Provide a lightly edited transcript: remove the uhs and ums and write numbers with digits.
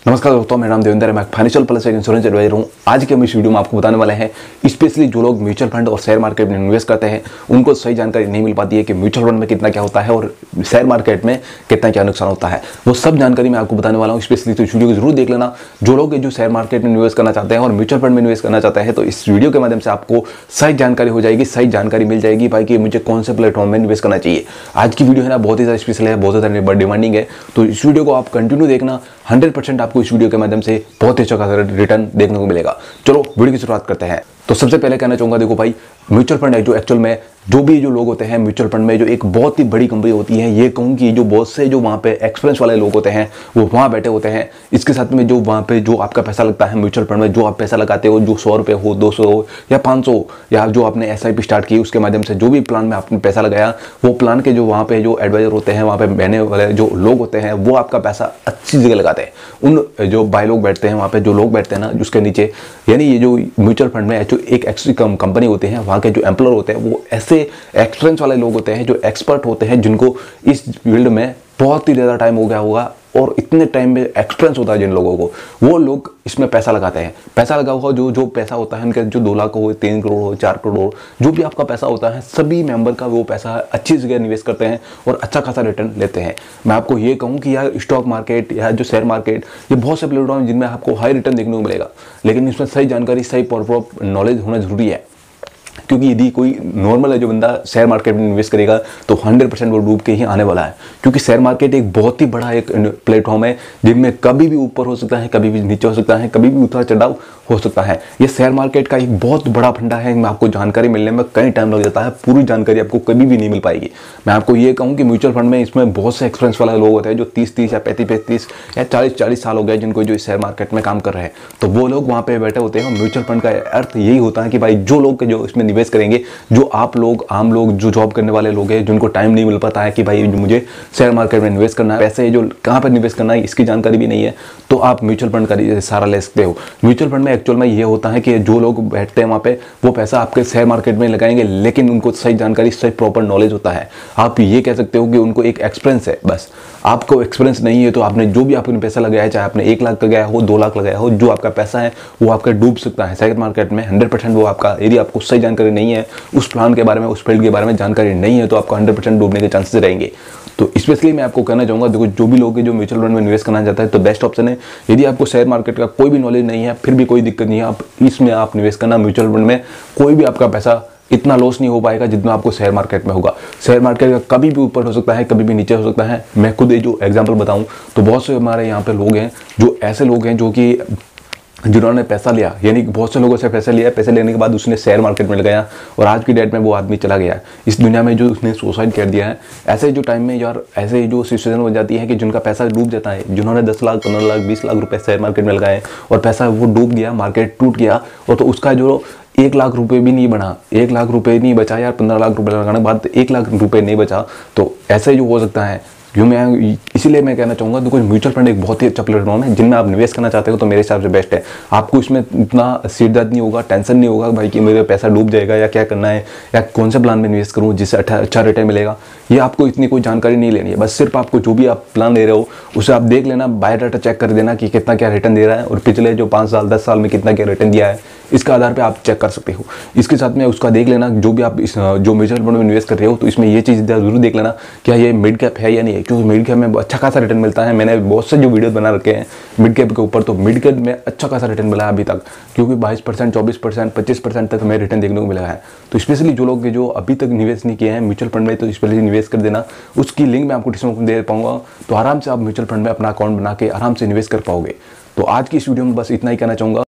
नमस्कार दोस्तों, मेरा नाम देवेंद्र है। मैं फाइनेंशियल प्लस एक इंश्योरेंस एडवाइजर हूँ। आज के हम इस वीडियो में आपको बताने वाले हैं स्पेशली जो लोग म्यूचुअल फंड और शेयर मार्केट में इन्वेस्ट करते हैं उनको सही जानकारी नहीं मिल पाती है कि म्यूचुअल फंड में कितना क्या होता है और शेयर मार्केट में कितना क्या नुकसान होता है। वो सब जानकारी मैं आपको बताने वाला हूँ स्पेशली, तो इस वीडियो को जरूर देख लेना। जो लोग जो शेयर मार्केट में इन्वेस्ट करना चाहते हैं और म्यूचुअल फंड में इन्वेस्ट करना चाहते हैं तो इस वीडियो के माध्यम से आपको सही जानकारी हो जाएगी, सही जानकारी मिल जाएगी भाई कि मुझे कौन से प्लेटफॉर्म में इन्वेस्ट करना चाहिए। आज की वीडियो है ना बहुत ही ज़्यादा स्पेशल है, बहुत ज़्यादा डिमांडिंग है, तो इस वीडियो को आप कंटिन्यू देखना। 100% आपको इस वीडियो के माध्यम से बहुत ही अच्छा खासा रिटर्न देखने को मिलेगा। चलो वीडियो की शुरुआत करते हैं। तो सबसे पहले कहना चाहूंगा, देखो भाई, म्यूचुअल फंड है जो एक्चुअल में जो भी जो लोग होते हैं म्यूचुअल फंड में, जो एक बहुत ही बड़ी कंपनी होती है, ये कहूँ कि जो बहुत से जो वहाँ पे एक्सपीरियंस वाले लोग होते हैं वो वहाँ बैठे होते हैं। इसके साथ में जो वहाँ पे जो आपका पैसा लगता है म्यूचुअल फंड में, जो आप पैसा लगाते हो, जो 100 रुपये हो, 200 हो या 500, या जो आपने SIP स्टार्ट की उसके माध्यम से जो भी प्लान में आपने पैसा लगाया, वो प्लान के जो वहाँ पे जो एडवाइजर होते हैं, वहाँ पे बहने वाले जो लोग होते हैं, वो आपका पैसा अच्छी जगह लगाते हैं। उन जो बाय लोग बैठते हैं वहाँ पे, जो लोग बैठते हैं ना जिसके नीचे, यानी ये जो म्यूचुअल फंड में जो एक कंपनी होती है, वहाँ के जो एम्प्लॉयर होते हैं वो ऐसे एक्सपीरियंस वाले लोग होते हैं, जो एक्सपर्ट होते हैं, जिनको इस फील्ड में बहुत ही ज़्यादा टाइम हो गया होगा और इतने टाइम में एक्सपीरियंस होता है जिन लोगों को, वो लोग इसमें पैसा लगाते हैं। पैसा लगा हुआ जो पैसा होता है उनका, जो 2 लाख हो, 3 करोड़ हो, 4 करोड़ हो, जो भी आपका पैसा होता है, सभी मेंबर का वो पैसा अच्छी जगह निवेश करते हैं और अच्छा खासा रिटर्न लेते हैं। मैं आपको ये कहूँ कि यार स्टॉक मार्केट या जो शेयर मार्केट, ये बहुत से प्लेटफॉर्म जिनमें आपको हाई रिटर्न देखने को मिलेगा, लेकिन इसमें सही जानकारी, सही प्रॉपर नॉलेज होना जरूरी है। क्योंकि यदि कोई नॉर्मल है जो बंदा शेयर मार्केट में इन्वेस्ट करेगा तो 100% वो डूब के ही आने वाला है। क्योंकि शेयर मार्केट एक बहुत ही बड़ा एक प्लेटफॉर्म है जिनमें कभी भी ऊपर हो सकता है, कभी भी नीचे हो सकता है, कभी भी उतार चढ़ाव हो सकता है। ये शेयर मार्केट का एक बहुत बड़ा फंडा है। मैं आपको जानकारी मिलने में कई टाइम लग जाता है, पूरी जानकारी आपको कभी भी नहीं मिल पाएगी। मैं आपको ये कहूँ कि म्यूचुअल फंड में इसमें बहुत से एक्सपीरियंस वाले लोग होते हैं जो 30-30 या 35-35 या 40-40 साल हो गए जिनको जो शेयर मार्केट में काम कर रहे हैं, तो वो लोग वहाँ पे बैठे होते हैं। म्यूचुअल फंड का अर्थ यही होता है कि भाई जो लोग जो इसमें निवेश करेंगे, जो आप लोग आम लोग जो जॉब करने वाले लोग हैं, जिनको टाइम नहीं मिल पाता है कि भाई मुझे शेयर मार्केट में इन्वेस्ट करना है, पैसे जो कहाँ पर निवेश करना है इसकी जानकारी भी नहीं है, तो आप म्यूचुअल फंड का सहारा ले सकते हो। म्यूचुअल फंड में एक्चुअल में ये होता है कि जो लोग बैठते हैं वहाँ पे वो पैसा आपके शेयर मार्केट में लगाएंगे, लेकिन उनको सही जानकारी, सही प्रॉपर नॉलेज होता है। आप ये कह सकते हो कि उनको एक एक्सपीरियंस है। बस आपको एक्सपीरियंस नहीं है तो आपने जो भी आपने पैसा लगाया, चाहे आपने 1 लाख लगाया हो, 2 लाख लगाया हो, जो आपका पैसा है वो आपका डूब सकता है शेयर मार्केट में 100%। वो आपका, यदि आपको सही जानकारी नहीं है, उस प्लान के बारे में, उस फील्ड के बारे में जानकारी नहीं है, तो आपका 100% डूबने के चांसेस रहेंगे। तो स्पेशली मैं आपको कहना चाहूँगा, देखो जो भी लोग जो म्यूचुअल फंड में इन्वेस्ट करना चाहता है तो बेस्ट ऑप्शन है। यदि आपको शेयर मार्केट का कोई भी नॉलेज नहीं है फिर भी कोई दिक्कत नहीं है, आप इसमें आप निवेश करना। म्यूचुअल फंड में कोई भी आपका पैसा इतना लॉस नहीं हो पाएगा जितना आपको शेयर मार्केट में होगा। शेयर मार्केट का कभी भी ऊपर हो सकता है, कभी भी नीचे हो सकता है। मैं खुद जो एग्जांपल बताऊं तो बहुत से हमारे यहाँ पे लोग हैं जो ऐसे लोग हैं जो कि जिन्होंने पैसा लिया, यानी बहुत से लोगों से पैसा लिया, पैसे लेने के बाद उसने शेयर मार्केट में लगाया और आज की डेट में वो आदमी चला गया इस दुनिया में, जो उसने सुसाइड कर दिया है। ऐसे जो टाइम में यार ऐसे जो सिचुएशन हो जाती है कि जिनका पैसा डूब जाता है, जिन्होंने 10 लाख, 15 लाख, 20 लाख रुपए शेयर मार्केट में लगाए और पैसा वो डूब गया, मार्केट टूट गया, और तो उसका जो 1 लाख रुपए भी नहीं बना, 1 लाख रुपए नहीं बचा यार, 15 लाख रुपए लगाने के बाद 1 लाख रुपए नहीं बचा, तो ऐसे जो हो सकता है। क्यों मैं इसीलिए मैं कहना चाहूँगा, तो म्यूचुअल फंड एक बहुत ही अच्छा प्लेटफॉर्म है। जिनमें आप निवेश करना चाहते हो तो मेरे हिसाब से बेस्ट है। आपको इसमें इतना सिरदर्द नहीं होगा, टेंशन नहीं होगा भाई कि मेरा पैसा डूब जाएगा या क्या करना है या कौन से प्लान में निवेश करूँ जिससे अच्छा रिटर्न मिलेगा। ये आपको इतनी कोई जानकारी नहीं लेनी है। बस सिर्फ आपको जो भी आप प्लान ले रहे हो उसे आप देख लेना, बायोडाटा चेक कर देना कि कितना क्या रिटर्न दे रहा है और पिछले जो 5 साल 10 साल में कितना क्या रिटर्न दिया है, इसका आधार पे आप चेक कर सकते हो। इसके साथ में उसका देख लेना, जो भी आप जो म्यूचुअल फंड में इन्वेस्ट कर रहे हो तो इसमें ये चीज़ जरूर देख लेना क्या ये मिड कैप है या नहीं है, क्योंकि मिड कैप में अच्छा खासा रिटर्न मिलता है। मैंने बहुत से जो वीडियो बना रखे हैं मिड कैप के ऊपर, तो मिड कैप में अच्छा खासा रिटर्न मिला है अभी तक, क्योंकि 22%, 24%, 25% तक हमें रिटर्न देखने को मिला है। तो स्पेशली जो लोग जो अभी तक निवेश नहीं किए हैं म्यूचुअल फंड में, तो स्पेशली निवेश कर देना। उसकी लिंक मैं आपको डिस्क्रिप्शन में दे पाऊंगा, तो आराम से आप म्यूचुअल फंड में अपना अकाउंट बना के आराम से निवेश कर पाओगे। तो आज की इस वीडियो में बस इतना ही कहना चाहूँगा।